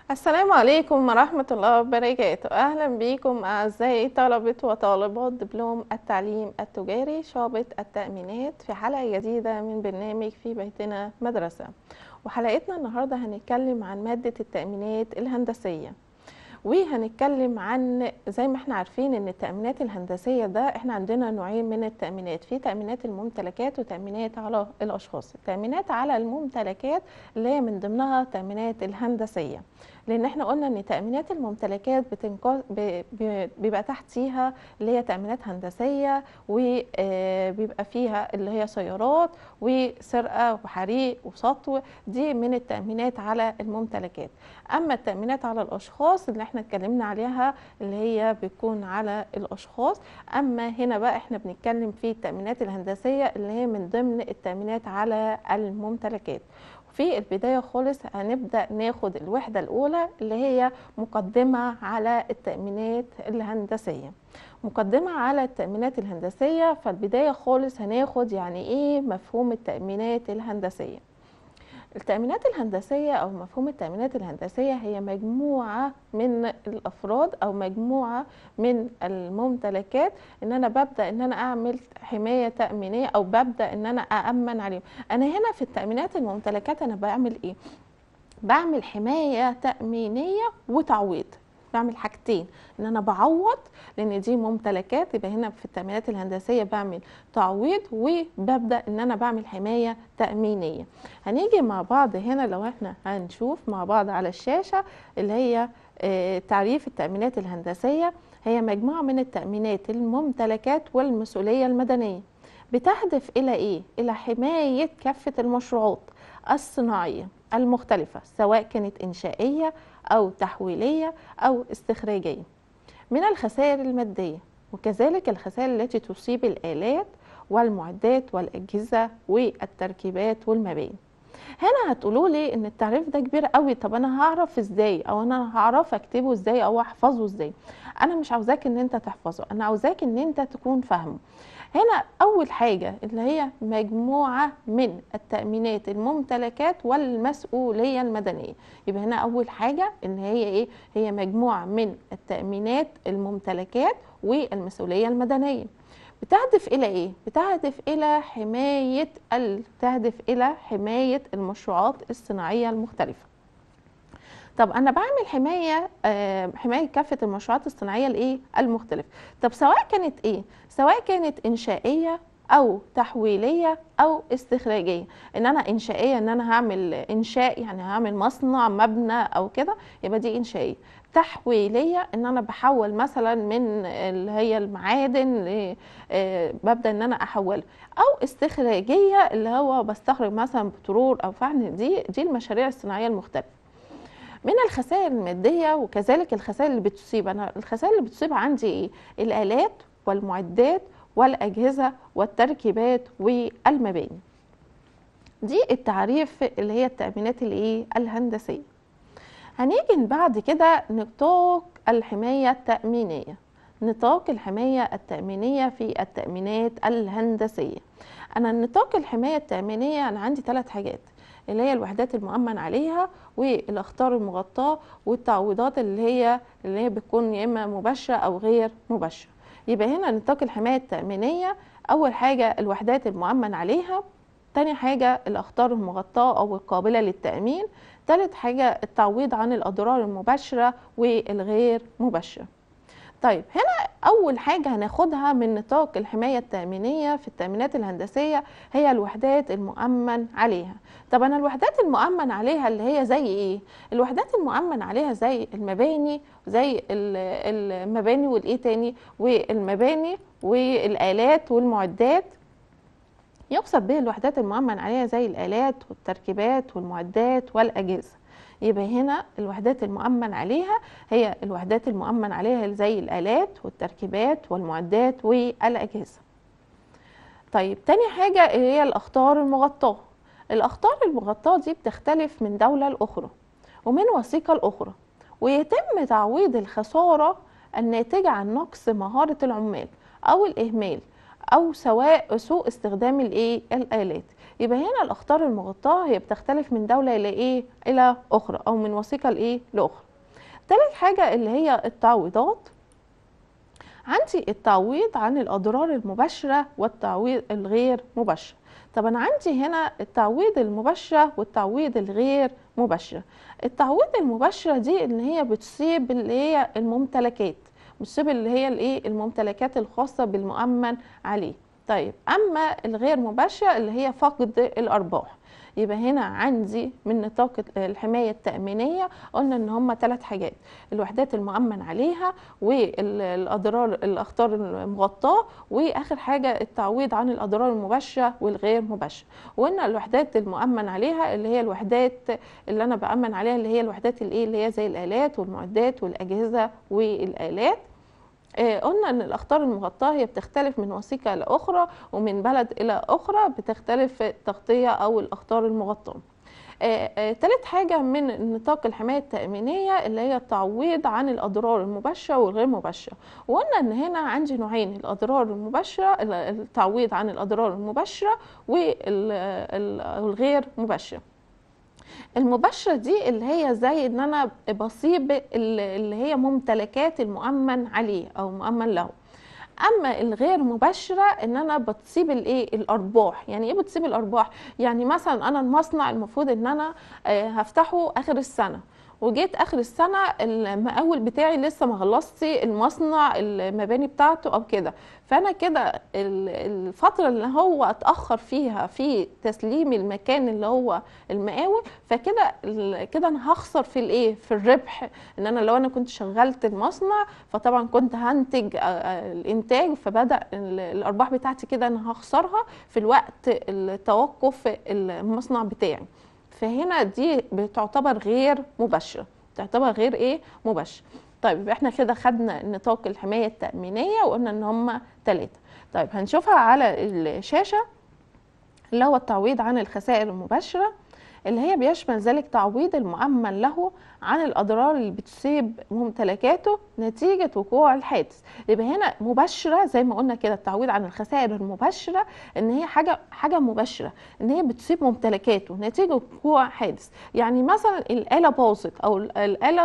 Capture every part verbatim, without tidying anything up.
السلام عليكم ورحمة الله وبركاته. أهلا بكم أعزائي طلبة وطالبات دبلوم التعليم التجاري شعبة التأمينات في حلقة جديدة من برنامج في بيتنا مدرسة. وحلقتنا النهاردة هنتكلم عن مادة التأمينات الهندسية، وهنتكلم عن زي ما احنا عارفين ان التأمينات الهندسية ده احنا عندنا نوعين من التأمينات، في تأمينات الممتلكات وتأمينات على الأشخاص. التأمينات على الممتلكات اللي هي من ضمنها التأمينات الهندسية، لان احنا قلنا ان تأمينات الممتلكات بتنقا... ب... ب... بيبقى تحتيها اللي هي تأمينات هندسية، وبيبقى فيها اللي هي سيارات وسرقة وحريق وسطو، دي من التأمينات على الممتلكات. اما التأمينات على الاشخاص اللي احنا اتكلمنا عليها اللي هي بتكون على الاشخاص. اما هنا بقى احنا بنتكلم في التأمينات الهندسية اللي هي من ضمن التأمينات على الممتلكات. في البداية خالص هنبدأ ناخد الوحدة الأولى اللي هي مقدمة على التأمينات الهندسية. مقدمة على التأمينات الهندسية، فالبداية خالص هناخد يعني إيه مفهوم التأمينات الهندسية. التأمينات الهندسية أو مفهوم التأمينات الهندسية هي مجموعة من الأفراد أو مجموعة من الممتلكات إن أنا ببدأ إن أنا أعمل حماية تأمينية أو ببدأ إن أنا أأمن عليهم. أنا هنا في التأمينات الممتلكات أنا بعمل إيه؟ بعمل حماية تأمينية وتعويض. بعمل حاجتين، ان انا بعوض لان دي ممتلكات، يبقى هنا في التأمينات الهندسية بعمل تعويض وببدأ ان انا بعمل حماية تأمينية. هنيجي مع بعض هنا لو احنا هنشوف مع بعض على الشاشة اللي هي تعريف التأمينات الهندسية. هي مجموعة من التأمينات الممتلكات والمسؤولية المدنية، بتهدف الى ايه؟ الى حماية كافة المشروعات الصناعية المختلفة، سواء كانت إنشائية أو تحويلية أو استخراجية، من الخسائر المادية، وكذلك الخسائر التي تصيب الآلات والمعدات والأجهزة والتركيبات والمباني. هنا هتقولوا لي ان التعريف ده كبير قوي، طب انا هعرف ازاي او انا هعرف اكتبه ازاي او احفظه ازاي؟ انا مش عاوزاك ان انت تحفظه، انا عاوزاك ان انت تكون فاهمه. هنا اول حاجة اللي هي مجموعة من التأمينات الممتلكات والمسؤولية المدنية. يبقى هنا اول حاجة ان هي ايه؟ هي مجموعة من التأمينات الممتلكات والمسؤولية المدنية. بتهدف الى ايه؟ بتهدف الى حمايه ال... بتهدف الى حمايه المشروعات الصناعيه المختلفه. طب انا بعمل حمايه آه حمايه كافه المشروعات الصناعيه الايه المختلفه. طب سواء كانت ايه؟ سواء كانت انشائيه او تحويليه او استخراجيه. ان انا انشائيه ان انا هعمل انشاء يعني هعمل مصنع مبنى او كده، يبقى دي انشائيه. تحويليه ان انا بحول مثلا من اللي هي المعادن ل آه ببدا ان انا احولها. او استخراجيه اللي هو بستخرج مثلا بترول او فحم، دي دي المشاريع الصناعيه المختلفه. من الخسائر الماديه وكذلك الخسائر اللي بتصيب، انا الخسائر اللي بتصيب عندي ايه؟ الالات والمعدات والاجهزه والتركيبات والمباني. دي التعريف اللي هي التأمينات الايه الهندسيه. هنيجي بعد كده نطاق الحمايه التأمينيه. نطاق الحمايه التأمينيه في التأمينات الهندسيه. انا نطاق الحمايه التأمينيه انا عندي ثلاث حاجات، اللي هي الوحدات المؤمن عليها والاخطار المغطاه والتعويضات اللي هي اللي هي بتكون يا اما مباشره او غير مباشره. يبقى هنا نطاق الحمايه التأمينيه، اول حاجه الوحدات المؤمن عليها، تاني حاجه الاخطار المغطاه او القابله للتأمين، تالت حاجه التعويض عن الاضرار المباشره والغير مباشره. طيب هنا أول حاجة هناخدها من نطاق الحماية التأمينية في التأمينات الهندسية هي الوحدات المؤمن عليها. طب أنا الوحدات المؤمن عليها اللي هي زي إيه؟ الوحدات المؤمن عليها زي المباني، زي المباني والإيه تاني؟ والمباني والآلات والمعدات. يقصد به الوحدات المؤمن عليها زي الآلات والتركيبات والمعدات والأجهزة. يبقى هنا الوحدات المؤمن عليها هي الوحدات المؤمن عليها زي الآلات والتركيبات والمعدات والأجهزة. طيب تاني حاجة هي الأخطار المغطاة. الأخطار المغطاة دي بتختلف من دولة لأخرى ومن وثيقة لأخرى، ويتم تعويض الخسارة الناتجة عن نقص مهارة العمال أو الإهمال أو سواء سوء استخدام الإيه الآلات. يبقى هنا الاخطار المغطاه هي بتختلف من دوله الى ايه الى اخرى، او من وثيقه لايه لاخرى. تالت حاجه اللي هي التعويضات. عندي التعويض عن الاضرار المباشره والتعويض الغير مباشره. طب انا عندي هنا التعويض المباشره والتعويض الغير مباشره. التعويض المباشره دي ان هي بتصيب اللي هي الممتلكات، بتصيب اللي هي الايه الممتلكات الخاصه بالمؤمن عليه. طيب اما الغير مباشره اللي هي فقد الارباح. يبقى هنا عندي من نطاق الحمايه التامينيه قلنا ان هم ثلاث حاجات: الوحدات المؤمن عليها، والاضرار الاخطار المغطاه، واخر حاجه التعويض عن الاضرار المباشره والغير مباشره. وقلنا الوحدات المؤمن عليها اللي هي الوحدات اللي انا بامن عليها اللي هي الوحدات الايه اللي هي زي الالات والمعدات والاجهزه والالات. آه قلنا ان الاخطار المغطاه هي بتختلف من وثيقه لاخرى ومن بلد الى اخرى، بتختلف التغطيه او الاخطار المغطاه. آه آه ثالث حاجه من نطاق الحمايه التامينيه اللي هي التعويض عن الاضرار المباشره والغير مباشره. وقلنا ان هنا عندي نوعين: الاضرار المباشره، التعويض عن الاضرار المباشره والغير مباشره. المباشرة دي اللي هي زي ان انا بصيب اللي هي ممتلكات المؤمن عليه او مؤمن له. اما الغير مباشره ان انا بتصيب الايه الارباح. يعني ايه بتصيب الارباح؟ يعني مثلا انا المصنع المفروض ان انا هفتحه اخر السنه، وجيت اخر السنه المقاول بتاعي لسه ما خلصتش المصنع المباني بتاعته او كده، فانا كده الفتره اللي هو اتاخر فيها في تسليم المكان اللي هو المقاول، فكده كده انا هخسر في الايه في الربح. ان انا لو انا كنت شغلت المصنع فطبعا كنت هنتج الانتاج، فبدا الارباح بتاعتي كده انا هخسرها في الوقت التوقف المصنع بتاعي. فهنا دي بتعتبر غير مباشره، تعتبر غير ايه مباشره. طيب احنا كده خدنا نطاق الحمايه التامينيه وقلنا ان هم ثلاثه. طيب هنشوفها على الشاشه اللي هو التعويض عن الخسائر المباشره، اللي هي بيشمل ذلك تعويض المؤمن له عن الأضرار اللي بتصيب ممتلكاته نتيجة وقوع الحادث. يبقى هنا مباشرة زي ما قلنا كده، التعويض عن الخسائر المباشرة إن هي حاجة حاجة مباشرة، إن هي بتصيب ممتلكاته نتيجة وقوع حادث. يعني مثلا الآلة باظت أو الآلة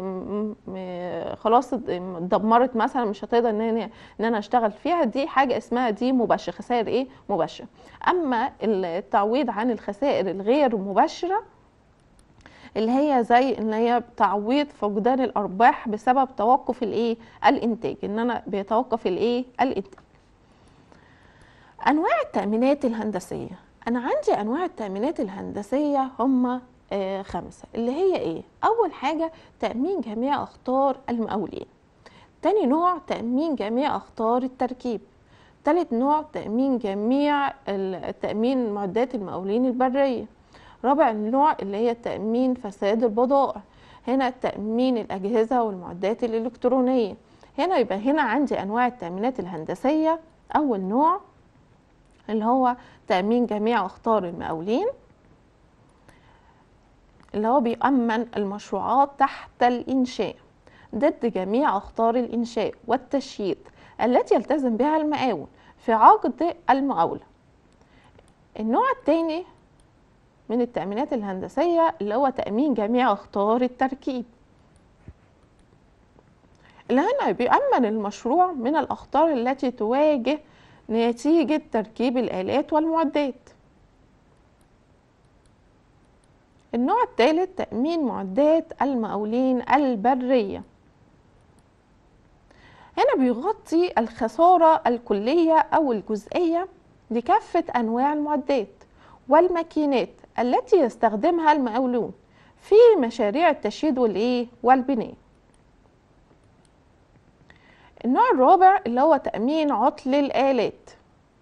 خلاص اتدمرت مثلا، مش هتقدر إن أنا إن أنا أشتغل فيها، دي حاجة اسمها دي مباشرة، خسائر إيه مباشرة. أما التعويض عن الخسائر الغير مباشرة اللي هي زي ان هي تعويض فقدان الارباح بسبب توقف الايه الانتاج، ان انا بيتوقف الايه الانتاج. انواع التامينات الهندسيه. انا عندي انواع التامينات الهندسيه هم آه خمسه، اللي هي ايه؟ اول حاجه تامين جميع اخطار المقاولين. تاني نوع تامين جميع اخطار التركيب. تالت نوع تامين جميع التامين معدات المقاولين البريه. رابع نوع اللي هي تأمين فساد البضائع. هنا تأمين الأجهزة والمعدات الإلكترونية. هنا يبقى هنا عندي أنواع التأمينات الهندسية. أول نوع اللي هو تأمين جميع أخطار المقاولين، اللي هو بيأمن المشروعات تحت الإنشاء ضد جميع أخطار الإنشاء والتشييد التي يلتزم بها المقاول في عقد المقاولة. النوع الثاني من التأمينات الهندسية اللي هو تأمين جميع أخطار التركيب، اللي هنا بيأمن المشروع من الأخطار التي تواجه نتيجة تركيب الآلات والمعدات. النوع الثالث تأمين معدات المقاولين البرية. هنا بيغطي الخسارة الكلية أو الجزئية لكافة أنواع المعدات والماكينات التي يستخدمها المقاولون في مشاريع التشييد والايه والبناء. النوع الرابع اللي هو تأمين عطل الآلات.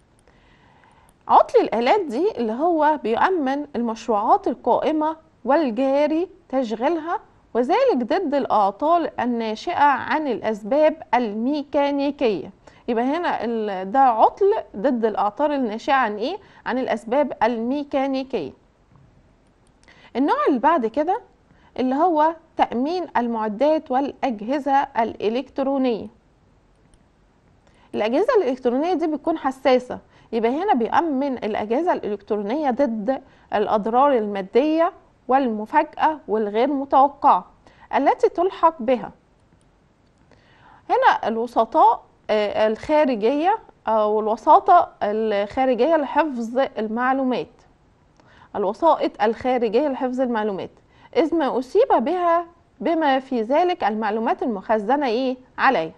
عطل الآلات دي اللي هو بيؤمن المشروعات القائمة والجاري تشغيلها، وذلك ضد الأعطال الناشئة عن الأسباب الميكانيكية. يبقى هنا ده عطل ضد الأعطال الناشئة عن إيه؟ عن الأسباب الميكانيكية. النوع اللي بعد كده اللي هو تأمين المعدات والأجهزة الإلكترونية. الأجهزة الإلكترونية دي بتكون حساسة، يبقى هنا بيؤمن الأجهزة الإلكترونية ضد الأضرار المادية والمفاجأة والغير متوقعة التي تلحق بها. هنا الوسطاء الخارجية أو الوساطة الخارجية لحفظ المعلومات، الوسائط الخارجية لحفظ المعلومات، إذ ما أصيب بها بما في ذلك المعلومات المخزنة إيه عليها.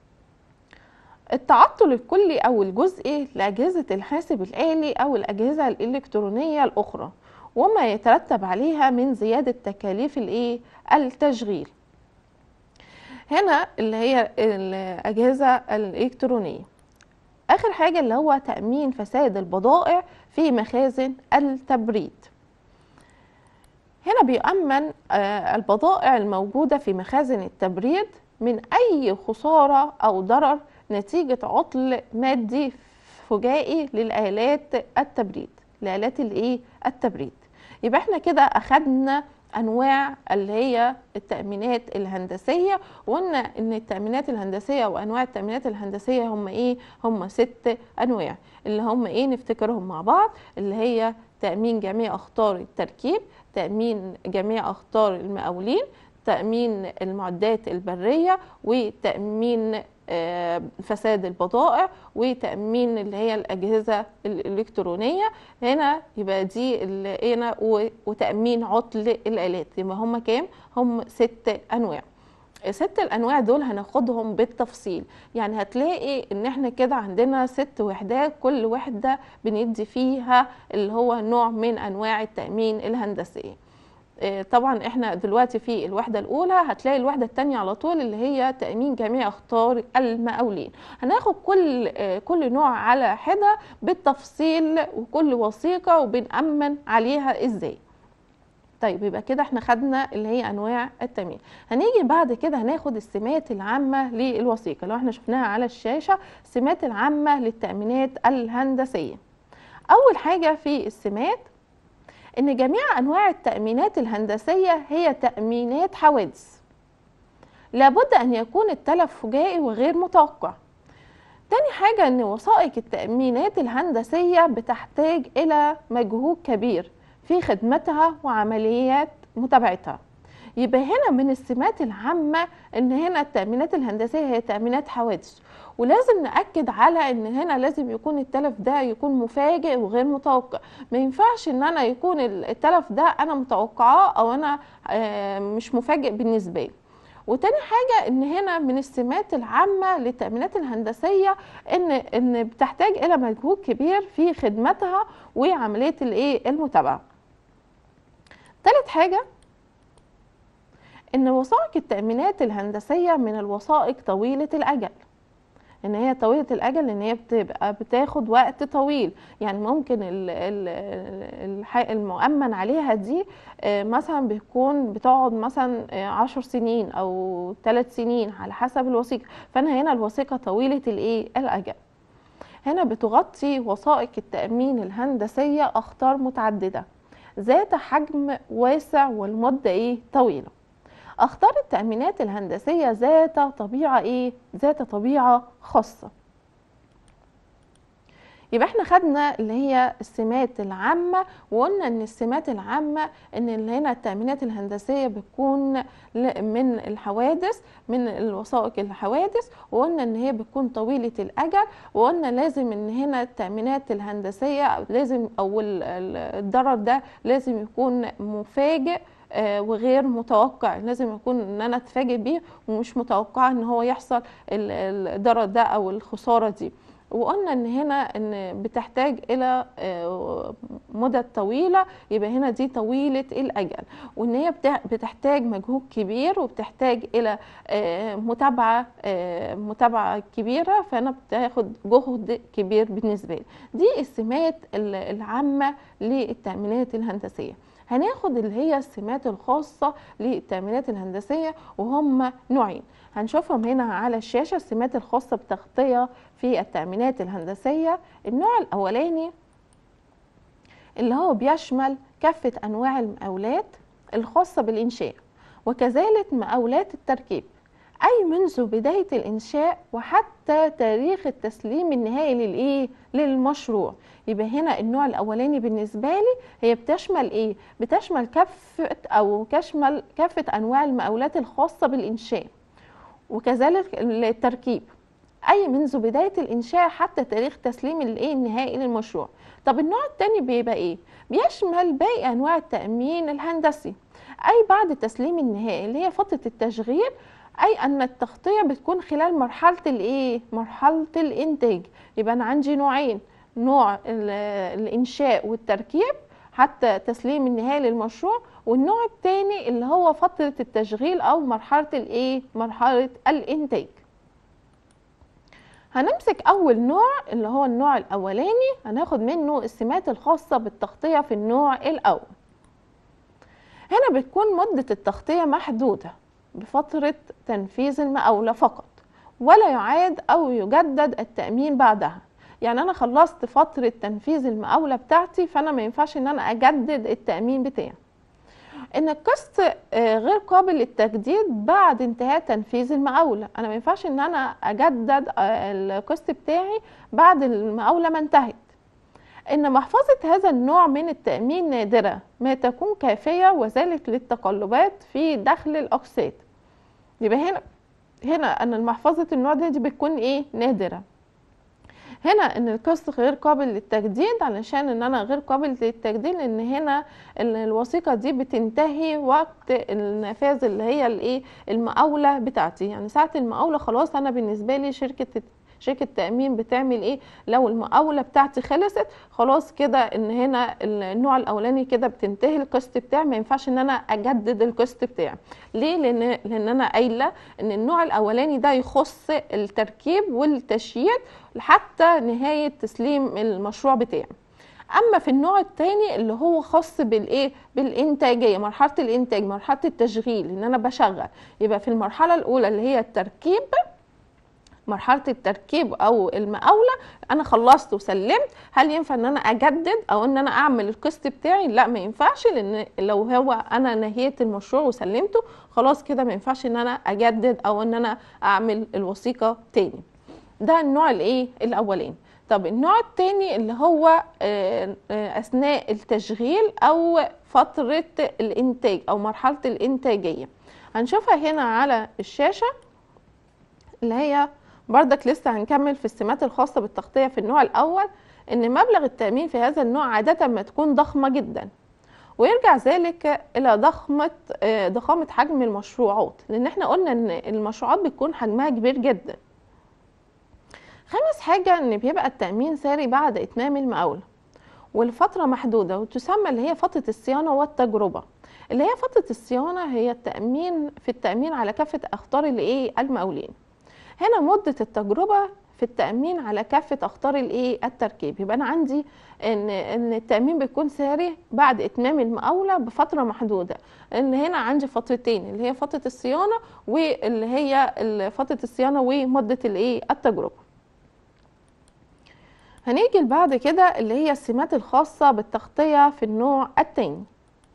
التعطل الكلي أو الجزئي لأجهزة الحاسب الآلي أو الأجهزة الإلكترونية الأخرى وما يترتب عليها من زيادة تكاليف الإيه التشغيل. هنا اللي هي الأجهزة الإلكترونية. آخر حاجة اللي هو تأمين فساد البضائع في مخازن التبريد. هنا بيؤمن البضائع الموجودة في مخازن التبريد من أي خسارة أو ضرر نتيجة عطل مادي فجائي للآلات التبريد، لآلات الإيه التبريد. يبقى احنا كده أخدنا أنواع اللي هي التأمينات الهندسية، وقلنا إن التأمينات الهندسية وأنواع التأمينات الهندسية هم إيه؟ هم ست أنواع اللي هم إيه؟ نفتكرهم مع بعض، اللي هي تأمين جميع أخطار التركيب، تأمين جميع أخطار المقاولين، تأمين المعدات البرية، وتأمين فساد البضائع، وتأمين اللي هي الأجهزة الإلكترونية. هنا يبقى دي اللي هنا وتأمين عطل الآلات. يبقى هم كام؟ هم ست أنواع. ست الأنواع دول هناخدهم بالتفصيل، يعني هتلاقي إن احنا كده عندنا ست وحدات، كل وحدة بندي فيها اللي هو نوع من أنواع التأمين الهندسي. طبعا احنا دلوقتي في الوحدة الأولى، هتلاقي الوحدة الثانية على طول اللي هي تأمين جميع أخطار المقاولين. هناخد كل كل نوع على حدة بالتفصيل وكل وثيقة وبنأمن عليها ازاي. طيب يبقى كده احنا خدنا اللي هي أنواع التأمين. هنيجي بعد كده هناخد السمات العامة للوثيقة. لو احنا شفناها على الشاشة، السمات العامة للتأمينات الهندسية. أول حاجة في السمات إن جميع أنواع التأمينات الهندسية هي تأمينات حوادث، لابد أن يكون التلف فجائي وغير متوقع. تاني حاجة إن وثائق التأمينات الهندسية بتحتاج إلى مجهود كبير في خدمتها وعمليات متابعتها. يبقى هنا من السمات العامة إن هنا التأمينات الهندسية هي تأمينات حوادث، ولازم نأكد على إن هنا لازم يكون التلف ده يكون مفاجئ وغير متوقع. ما ينفعش إن أنا يكون التلف ده أنا متوقعاه أو أنا مش مفاجئ بالنسبة لي. وتاني حاجة إن هنا من السمات العامة للتأمينات الهندسية إن إن بتحتاج إلى مجهود كبير في خدمتها وعملية الإيه المتابعة. تالت حاجة إن وثائق التأمينات الهندسية من الوثائق طويلة الأجل. إن هي طويلة الأجل إن هي بتبقى بتاخد وقت طويل، يعني ممكن المؤمن عليها دي مثلا بيكون بتقعد مثلا عشر سنين أو ثلاث سنين على حسب الوثيقة. فأنا هنا الوثيقة طويلة الإيه الأجل. هنا بتغطي وثائق التأمين الهندسية أخطار متعددة ذات حجم واسع والمدة إيه طويلة. أخطار التأمينات الهندسية ذات طبيعة إيه؟ ذات طبيعة خاصة. يبقى احنا خدنا اللي هي السمات العامة، وقلنا ان السمات العامة ان اللي هنا التأمينات الهندسية بتكون من الحوادث، من الوثائق الحوادث، وقلنا ان هي بتكون طويلة الأجل، وقلنا لازم ان هنا التأمينات الهندسية لازم او الضرر ده لازم يكون مفاجئ وغير متوقع، لازم يكون ان انا اتفاجئ بيه ومش متوقعه ان هو يحصل الضرر ده او الخساره دي. وقلنا ان هنا ان بتحتاج الى مدة طويلة، يبقى هنا دي طويلة الاجل، وان هي بتحتاج مجهود كبير وبتحتاج الى متابعة متابعة كبيرة، فانا بتاخد جهد كبير بالنسبة لي. دي السمات العامة للتأمينات الهندسية. هناخد اللي هي السمات الخاصة للتأمينات الهندسية، وهم نوعين هنشوفهم هنا على الشاشة. السمات الخاصة بتغطية في التأمينات الهندسية. النوع الأولاني اللي هو بيشمل كافة أنواع المقاولات الخاصة بالإنشاء، وكذلك مقاولات التركيب أي منذ بداية الإنشاء وحتى تاريخ التسليم النهائي للإيه؟ للمشروع. يبقى هنا النوع الأولاني بالنسبة لي هي بتشمل إيه؟ بتشمل كافة أو تشمل كافة أنواع المقاولات الخاصة بالإنشاء، وكذلك التركيب، أي منذ بداية الإنشاء حتى تاريخ تسليم الإيه؟ النهائي للمشروع. طب النوع التاني بيبقى إيه؟ بيشمل باقي أنواع التأمين الهندسي، أي بعد التسليم النهائي اللي هي فترة التشغيل، أي أن التغطية بتكون خلال مرحلة الإيه؟ مرحلة الإنتاج. يبقى أنا عندي نوعين، نوع الإنشاء والتركيب حتى تسليم النهائي للمشروع، والنوع الثاني اللي هو فترة التشغيل أو مرحلة الإيه؟ مرحلة الإنتاج. هنمسك أول نوع اللي هو النوع الأولاني، هناخد منه السمات الخاصة بالتغطية في النوع الأول. هنا بتكون مدة التغطية محدودة بفترة تنفيذ المقاولة فقط، ولا يعاد أو يجدد التأمين بعدها. يعني أنا خلصت فترة تنفيذ المقاولة بتاعتي، فأنا ما ينفعش إن أنا أجدد التأمين بتاعي. إن القسط غير قابل للتجديد بعد انتهاء تنفيذ المقاولة، أنا ما ينفعش إن أنا أجدد القسط بتاعي بعد المقاولة ما انتهت. إن محفظة هذا النوع من التأمين نادرة ما تكون كافية، وذلك للتقلبات في دخل الأقساط. يبقى هنا هنا أن المحفظة النوع دي, دي بتكون إيه؟ نادرة. هنا ان القسط غير قابل للتجديد، علشان ان انا غير قابل للتجديد لان هنا الوثيقه دي بتنتهي وقت النفاذ اللي هي الايه؟ المقاوله بتاعتي. يعني ساعه المقاوله خلاص انا بالنسبه لي شركه شركه تامين بتعمل ايه؟ لو المقاوله بتاعتي خلصت خلاص كده ان هنا النوع الاولاني كده بتنتهي القسط بتاعي، ما ينفعش ان انا اجدد القسط بتاعي. ليه؟ لان لان انا قايله ان النوع الاولاني ده يخص التركيب والتشييد حتى نهايه تسليم المشروع بتاعي. اما في النوع الثاني اللي هو خاص بالايه؟ بالانتاجيه، مرحله الانتاج، مرحله التشغيل، ان انا بشغل. يبقى في المرحله الاولى اللي هي التركيب، مرحله التركيب او المقاوله انا خلصت وسلمت، هل ينفع ان انا اجدد او ان انا اعمل القسط بتاعي؟ لا، ما ينفعش، لان لو هو انا نهيت المشروع وسلمته خلاص كده ما ينفعش ان انا اجدد او ان انا اعمل الوثيقه تاني. ده النوع الايه؟ الاولاني. طب النوع الثاني اللي هو اثناء التشغيل او فتره الانتاج او مرحله الانتاجيه، هنشوفها هنا على الشاشه، اللي هي بردك لسه هنكمل في السمات الخاصه بالتغطيه في النوع الاول. ان مبلغ التامين في هذا النوع عاده ما تكون ضخمه جدا، ويرجع ذلك الى ضخمه ضخامه حجم المشروعات، لان احنا قلنا ان المشروعات بتكون حجمها كبير جدا. خامس حاجة ان بيبقى التأمين ساري بعد اتمام المقاولة والفترة محدودة، وتسمى اللي هي فترة الصيانة والتجربة. اللي هي فترة الصيانة هي التأمين في التأمين على كافة اخطار الايه؟ المقاولين. هنا مدة التجربة في التأمين على كافة اخطار الايه؟ التركيب. يبقى انا عندي ان ان التأمين بيكون ساري بعد اتمام المقاولة بفترة محدودة. ان هنا عندي فترتين، اللي هي فترة الصيانة واللي هي فترة الصيانة ومدة الايه؟ التجربة. هنيجي بعد كده اللي هي السمات الخاصة بالتغطية في النوع الثاني.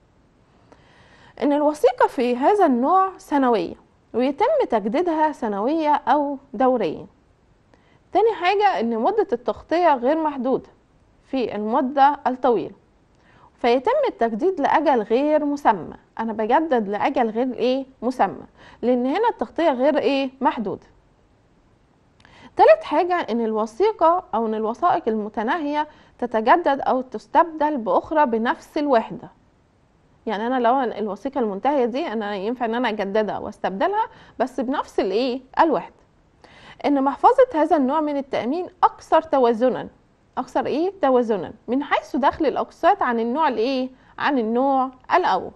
ان الوثيقة في هذا النوع سنوية، ويتم تجديدها سنوية او دوريا. تاني حاجة ان مدة التغطية غير محدودة في المدة الطويلة، فيتم التجديد لأجل غير مسمى. انا بجدد لأجل غير ايه؟ مسمى، لان هنا التغطية غير ايه؟ محدودة. ثالث حاجة ان الوثيقة او ان الوثائق المتناهية تتجدد او تستبدل باخرى بنفس الوحدة. يعني انا لو الوثيقة المنتهية دي انا ينفع ان انا اجددها واستبدلها بس بنفس الايه؟ الوحدة. ان محفظة هذا النوع من التأمين اكثر توازنا، اكثر ايه؟ توازنا من حيث دخل الاقساط عن النوع الايه؟ عن النوع الاول.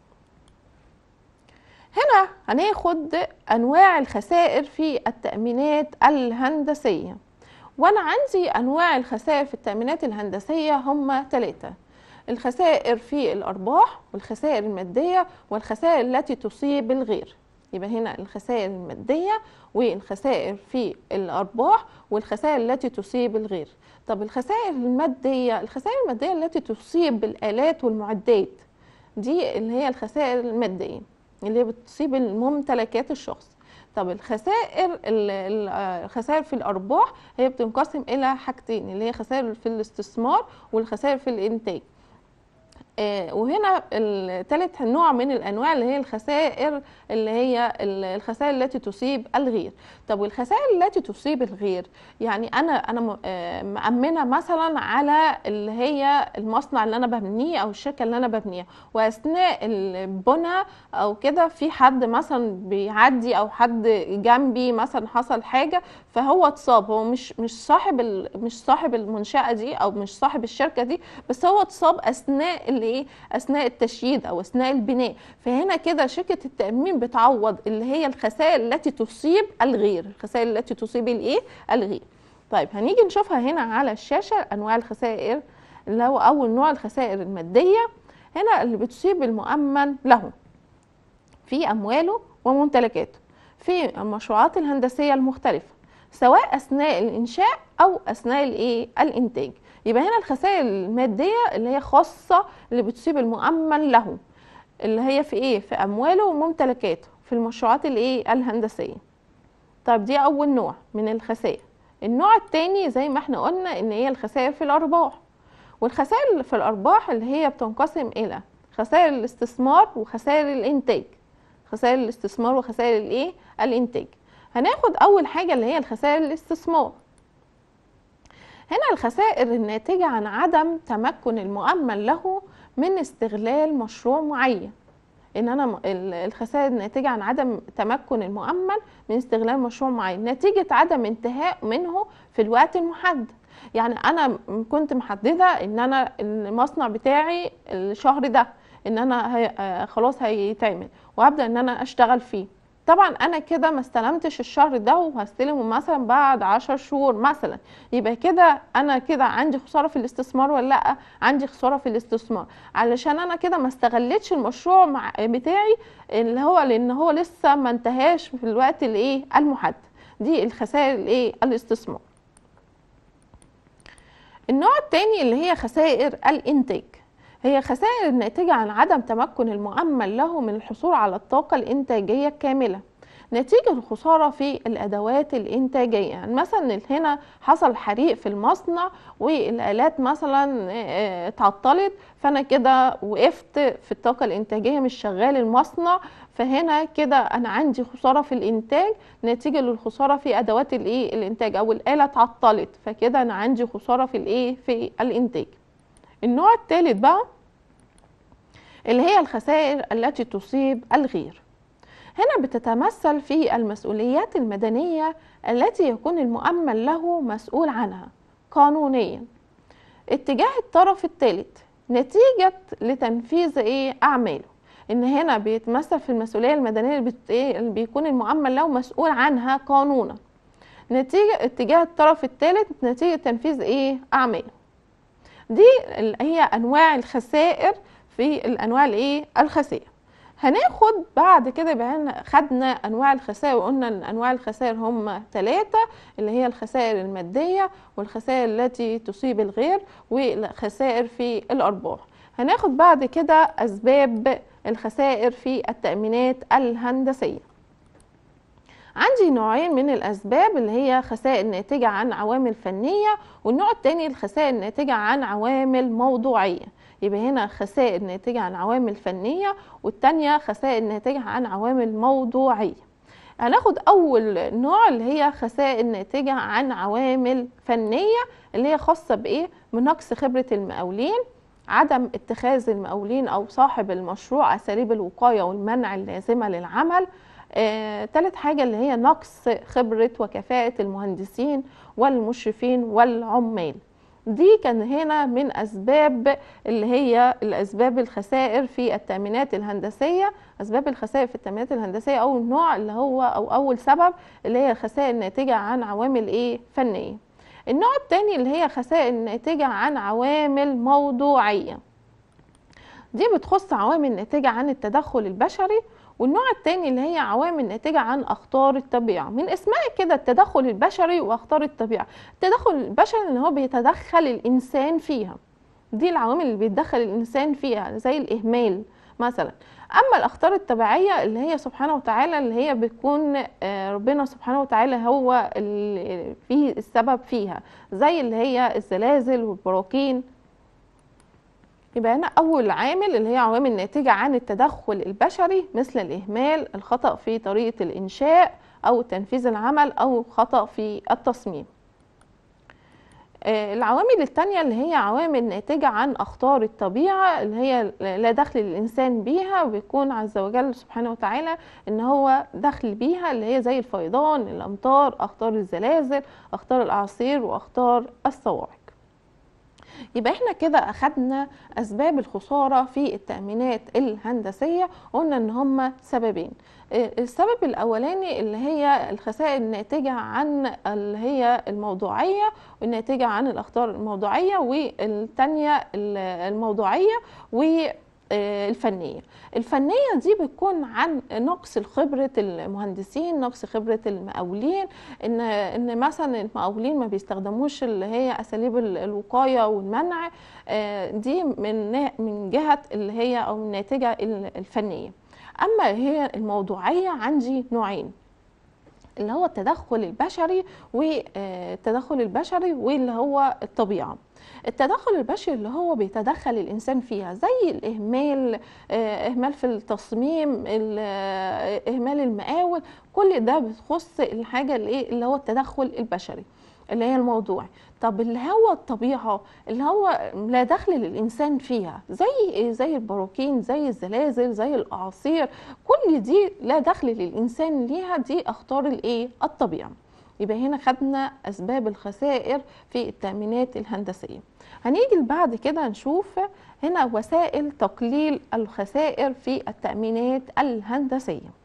هنا هناخد انواع الخسائر في التأمينات الهندسية. وانا عندي انواع الخسائر في التأمينات الهندسية هم ثلاثة: الخسائر في الارباح، والخسائر المادية، والخسائر التي تصيب الغير. يبقى هنا الخسائر المادية والخسائر في الارباح والخسائر التي تصيب الغير. طب الخسائر المادية، الخسائر المادية التي تصيب الآلات والمعدات، دي اللي هي الخسائر المادية اللي بتصيب الممتلكات الشخص. طب الخسائر الخسائر في الارباح هي بتنقسم الى حاجتين، اللي هي خسائر في الاستثمار والخسائر في الانتاج. آه وهنا الثالث نوع من الانواع اللي هي الخسائر اللي هي الخسائر التي تصيب الغير. طب والخسائر التي تصيب الغير يعني انا انا مأمنه مثلا على اللي هي المصنع اللي انا ببنيه او الشركه اللي انا ببنيها، واثناء البناء او كده في حد مثلا بيعدي او حد جنبي مثلا حصل حاجه فهو اتصاب، هو مش مش صاحب مش صاحب المنشاه دي او مش صاحب الشركه دي، بس هو اتصاب اثناء الايه اثناء التشييد او اثناء البناء. فهنا كده شركه التامين بتعوض اللي هي الخسائر التي تصيب الغير، الخسائر التي تصيب الايه الغير. طيب هنيجي نشوفها هنا على الشاشه انواع الخسائر، اللي هو اول نوع الخسائر الماديه. هنا اللي بتصيب المؤمن له في امواله وممتلكاته في المشروعات الهندسيه المختلفه، سواء اثناء الانشاء او اثناء الايه الانتاج. يبقى هنا الخسائر الماديه اللي هي خاصه اللي بتصيب المؤمن له، اللي هي في ايه في امواله وممتلكاته في المشروعات الايه الهندسيه. طيب دي اول نوع من الخسائر. النوع الثاني زي ما احنا قلنا ان هي الخسائر في الارباح، والخسائر في الارباح اللي هي بتنقسم الى خسائر الاستثمار وخسائر الانتاج. خسائر الاستثمار وخسائر الايه الانتاج. هناخد اول حاجه اللي هي الخسائر الاستثمار. هنا الخسائر الناتجه عن عدم تمكن المؤمن له من استغلال مشروع معين. ان انا الخسائر الناتجه عن عدم تمكن المؤمن من استغلال مشروع معين نتيجه عدم انتهاء منه في الوقت المحدد. يعني انا كنت محدده ان انا المصنع بتاعي الشهر ده ان انا هي خلاص هيتعمل وهبدا ان انا اشتغل فيه. طبعا انا كده ما استلمتش الشهر ده وهستلمه مثلا بعد عشر شهور مثلا، يبقى كده انا كده عندي خساره في الاستثمار ولا لا؟ عندي خساره في الاستثمار علشان انا كده ما استغلتش المشروع مع بتاعي اللي هو لان هو لسه ما انتهاش في الوقت الايه المحدد. دي الخسائر الايه الاستثمار. النوع الثاني اللي هي خسائر الانتاج، هي خسائر الناتجة عن عدم تمكن المؤمن له من الحصول على الطاقة الإنتاجية الكاملة نتيجة الخسارة في الأدوات الإنتاجية. يعني مثلا هنا حصل حريق في المصنع والآلات مثلا اتعطلت، فأنا كده وقفت في الطاقة الإنتاجية مش شغال المصنع، فهنا كده أنا عندي خسارة في الإنتاج نتيجة للخسارة في أدوات الإيه الإنتاج، أو الآلة اتعطلت فكده أنا عندي خسارة في الإيه في الإنتاج. النوع الثالث بقى اللي هي الخسائر التي تصيب الغير. هنا بتتمثل في المسؤوليات المدنية التي يكون المؤمن له مسؤول عنها قانونيا اتجاه الطرف الثالث نتيجة لتنفيذ ايه اعماله. ان هنا بيتمثل في المسؤولية المدنية اللي بيكون المؤمن له مسؤول عنها قانونا نتيجة اتجاه الطرف الثالث نتيجة تنفيذ ايه اعماله. دي هي انواع الخسائر في الانواع الايه الخسائر. هناخد بعد كده بقى خدنا انواع الخسائر وقلنا ان انواع الخسائر هم ثلاثه، اللي هي الخسائر الماديه والخسائر التي تصيب الغير والخسائر في الارباح. هناخد بعد كده اسباب الخسائر في التأمينات الهندسيه. عندي نوعين من الأسباب اللي هي خسائر ناتجة عن عوامل فنية، والنوع الثاني الخسائر ناتجة عن عوامل موضوعية. يبقى هنا خسائر ناتجة عن عوامل فنية والتانية خسائر ناتجة عن عوامل موضوعية. هناخد أول نوع اللي هي خسائر ناتجة عن عوامل فنية اللي هي خاصة بإيه؟ بنقص خبرة المقاولين، عدم اتخاذ المقاولين أو صاحب المشروع أساليب الوقاية والمنع اللازمة للعمل. آه، تالت حاجة اللي هي نقص خبرة وكفاءة المهندسين والمشرفين والعمال. دي كان هنا من أسباب اللي هي الأسباب الخسائر في التأمينات الهندسية. أسباب الخسائر في التأمينات الهندسية أول نوع اللي هو أو أول سبب اللي هي خسائر ناتجة عن عوامل إيه فنية. النوع الثاني اللي هي خسائر ناتجة عن عوامل موضوعية، دي بتخص عوامل ناتجة عن التدخل البشري. والنوع الثاني اللي هي عوامل ناتجة عن أخطار الطبيعة. من اسمها كده التدخل البشري وأخطار الطبيعة. التدخل البشري اللي هو بيتدخل الإنسان فيها، دي العوامل اللي بيتدخل الإنسان فيها زي الإهمال مثلا، اما الاخطار الطبيعيه اللي هي سبحانه وتعالى اللي هي بتكون آه، ربنا سبحانه وتعالى هو اللي فيه السبب فيها، زي اللي هي الزلازل والبراكين. يبقى هنا أول عامل اللي هي عوامل ناتجة عن التدخل البشري، مثل الإهمال، الخطأ في طريقة الإنشاء أو تنفيذ العمل، أو خطأ في التصميم. آه، العوامل التانية اللي هي عوامل ناتجة عن أخطار الطبيعة اللي هي لا دخل للإنسان بيها، وبيكون عز وجل سبحانه وتعالى إن هو دخل بيها، اللي هي زي الفيضان، الأمطار، أخطار الزلازل، أخطار الأعاصير، وأخطار الصواعق. يبقى احنا كده اخدنا اسباب الخسارة في التأمينات الهندسية، قلنا ان هما سببين. السبب الاولاني اللي هي الخسائر الناتجة عن اللي هي الموضوعية، والناتجة عن الاخطار الموضوعية، والتانية الموضوعية والفنية. الفنية دي بتكون عن نقص خبرة المهندسين، نقص خبرة المقاولين، ان ان مثلا المقاولين ما بيستخدموش اللي هي اساليب الوقاية والمنع، دي من من جهة اللي هي او من الناتجة الفنية. اما هي الموضوعية عندي نوعين، اللي هو التدخل البشري والتدخل البشري واللي هو الطبيعة. التدخل البشري اللي هو بيتدخل الإنسان فيها، زي الإهمال، إهمال في التصميم، إهمال المقاول، كل ده بتخص الحاجة اللي هو التدخل البشري اللي هي الموضوع. طب اللي هو الطبيعة اللي هو لا دخل للإنسان فيها، زي زي البراكين، زي الزلازل، زي الأعاصير، كل دي لا دخل للإنسان ليها، دي أخطار الإيه؟ الطبيعة. يبقى هنا خدنا أسباب الخسائر في التأمينات الهندسية. هنيجي بعد كده نشوف هنا وسائل تقليل الخسائر في التأمينات الهندسية.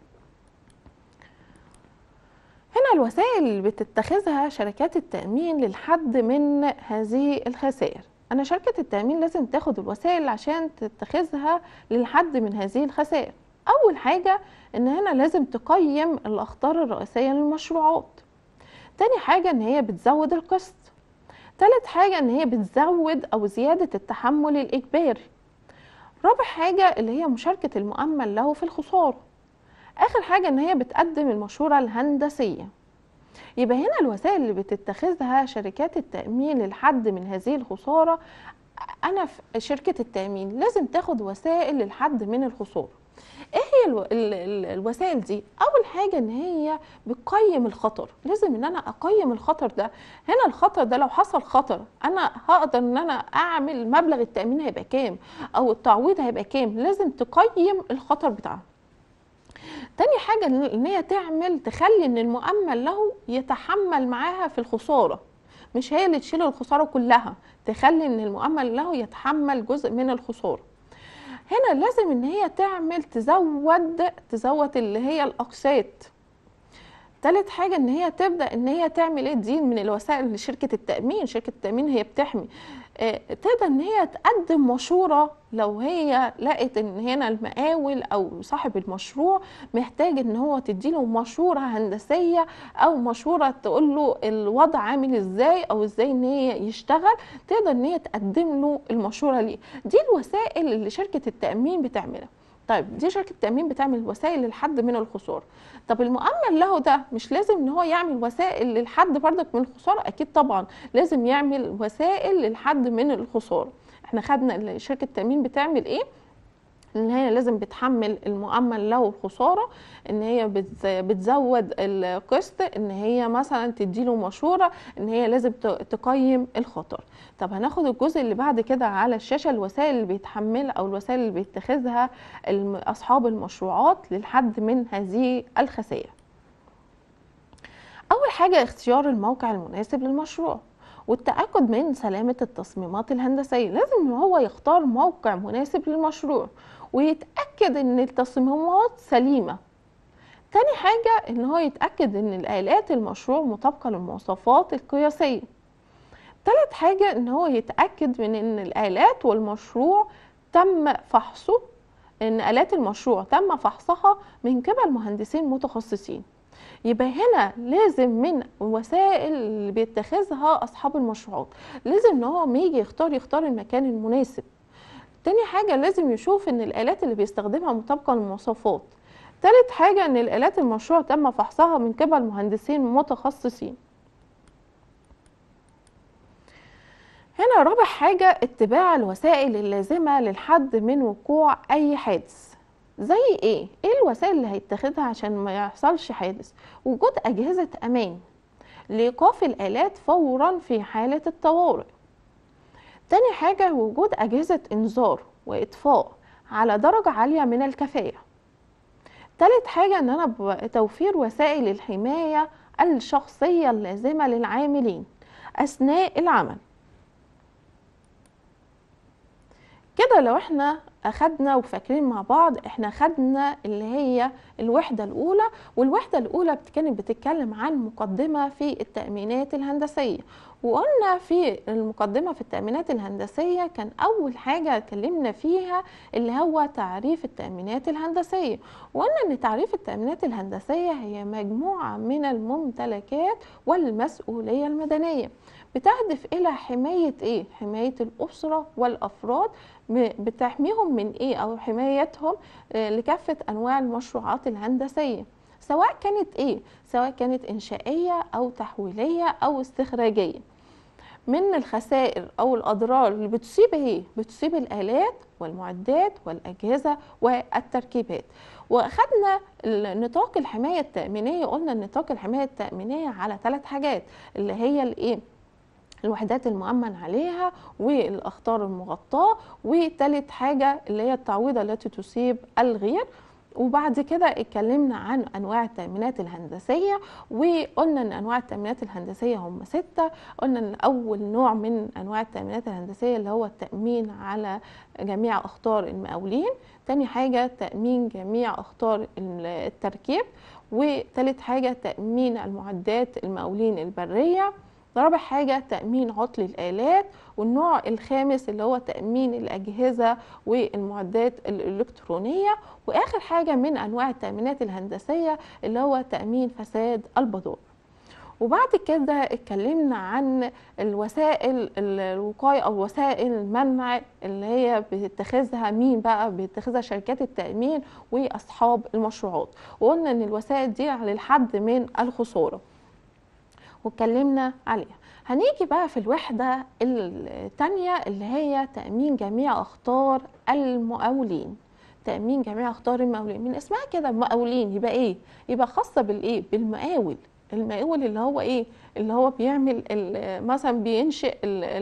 هنا الوسائل اللي بتتخذها شركات التأمين للحد من هذه الخسائر. أنا شركة التأمين لازم تاخد الوسائل عشان تتخذها للحد من هذه الخسائر. أول حاجة إن هنا لازم تقيم الأخطار الرئيسية للمشروعات. تاني حاجة إن هي بتزود القسط. تالت حاجة إن هي بتزود أو زيادة التحمل الإجباري. رابع حاجة اللي هي مشاركة المؤمن له في الخسارة. آخر حاجة إن هي بتقدم المشورة الهندسية. يبقى هنا الوسائل اللي بتتخذها شركات التأمين للحد من هذه الخسارة، أنا في شركة التأمين لازم تاخد وسائل للحد من الخسارة. ايه هي الو... ال... ال... الوسائل دي؟ اول حاجه ان هي بتقيم الخطر. لازم ان انا اقيم الخطر ده. هنا الخطر ده لو حصل خطر، انا هقدر ان انا اعمل مبلغ التامين هيبقى كام، او التعويض هيبقى كام. لازم تقيم الخطر بتاعها. تاني حاجه ان هي تعمل تخلي ان المؤمن له يتحمل معاها في الخساره، مش هي اللي تشيل الخساره كلها، تخلي ان المؤمن له يتحمل جزء من الخساره. هنا لازم ان هي تعمل تزود تزود اللي هي الاقساط. تالت حاجة ان هي تبدأ ان هي تعمل ايه، دي من الوسائل لشركة التأمين. شركة التأمين هي بتحمي، اه تقدر ان هي تقدم مشورة لو هي لقت ان هنا المقاول او صاحب المشروع محتاج ان هو تديله مشورة هندسية، او مشورة تقول له الوضع عامل ازاي، او ازاي ان هي يشتغل، تقدر ان هي تقدم له المشورة ليه. دي الوسائل اللي شركة التأمين بتعملها. طيب دي شركة التأمين بتعمل وسائل للحد من الخسارة. طب المؤمن له ده مش لازم ان هو يعمل وسائل للحد بردك من الخسارة؟ اكيد طبعا لازم يعمل وسائل للحد من الخسارة. احنا خدنا شركة التأمين بتعمل ايه، ان هي لازم بتحمل المؤمن له الخساره، ان هي بتزود القسط، ان هي مثلا تديله مشوره، ان هي لازم تقيم الخطر. طب هناخد الجزء اللي بعد كده على الشاشه، الوسائل اللي بيتحملها او الوسائل اللي بيتخذها اصحاب المشروعات للحد من هذه الخسائر. اول حاجه اختيار الموقع المناسب للمشروع والتأكد من سلامة التصميمات الهندسية. لازم ان هو يختار موقع مناسب للمشروع ويتأكد ان التصميمات سليمة. تاني حاجة ان هو يتأكد ان الآلات المشروع مطابقة للمواصفات القياسية. تالت حاجة ان هو يتأكد من ان الآلات والمشروع تم فحصه، ان آلات المشروع تم فحصها من قبل مهندسين متخصصين. يبقى هنا لازم من وسائل اللي بيتخذها اصحاب المشروعات، لازم ان هو ما يجي يختار يختار المكان المناسب. تاني حاجة لازم يشوف ان الآلات اللي بيستخدمها مطابقة للمواصفات. تالت حاجة ان الآلات المشروع تم فحصها من قبل مهندسين متخصصين. هنا رابع حاجة اتباع الوسائل اللازمة للحد من وقوع أي حادث. زي ايه؟ ايه الوسائل اللي هيتخذها عشان ما يحصلش حادث؟ وجود أجهزة أمان لإيقاف الآلات فورا في حالة الطوارئ. تاني حاجة وجود أجهزة إنذار وإطفاء على درجة عالية من الكفاءة. تالت حاجة ان انا توفير وسائل الحماية الشخصية اللازمة للعاملين اثناء العمل. كده لو احنا اخدنا وفاكرين مع بعض، احنا خدنا اللي هي الوحدة الاولى، والوحدة الاولى كانت بتتكلم عن مقدمة في التأمينات الهندسية. وقلنا في المقدمة في التأمينات الهندسية كان اول حاجة اتكلمنا فيها اللي هو تعريف التأمينات الهندسية. وقلنا ان تعريف التأمينات الهندسية هي مجموعة من الممتلكات والمسؤولية المدنية بتهدف الى حماية ايه؟ حماية الاسرة والافراد، بتحميهم من ايه او حمايتهم لكافة انواع المشروعات الهندسية، سواء كانت ايه؟ سواء كانت انشائية او تحويلية او استخراجية، من الخسائر او الاضرار اللي بتصيب ايه؟ بتصيب الالات والمعدات والاجهزة والتركيبات. واخدنا نطاق الحماية التأمينية، قلنا نطاق الحماية التأمينية على ثلاث حاجات اللي هي الايه؟ الوحدات المؤمن عليها والاخطار المغطاه، وثالث حاجه اللي هي التعويضه التي تصيب الغير. وبعد كده اتكلمنا عن انواع التأمينات الهندسيه، وقلنا ان انواع التأمينات الهندسيه هم سته. قلنا ان اول نوع من انواع التأمينات الهندسيه اللي هو التأمين على جميع اخطار المقاولين، تاني حاجه تأمين جميع اخطار التركيب، وثالث حاجه تأمين المعدات المقاولين البريه، رابع حاجة تأمين عطل الآلات، والنوع الخامس اللي هو تأمين الأجهزة والمعدات الإلكترونية، وآخر حاجة من أنواع التأمينات الهندسية اللي هو تأمين فساد البضائع. وبعد كده اتكلمنا عن الوسائل الوقاية أو وسائل المنع اللي هي بتتخذها مين بقى؟ بتتخذها شركات التأمين وأصحاب المشروعات، وقلنا إن الوسائل دي للحد من الخسارة واتكلمنا عليها. هنيجي بقى في الوحدة الثانية اللي هي تأمين جميع أخطار المقاولين. تأمين جميع أخطار المقاولين من اسمها كده مقاولين، يبقى إيه؟ يبقى خاصة بالإيه؟ بالمقاول. المقاول اللي هو إيه؟ اللي هو بيعمل مثلا بينشئ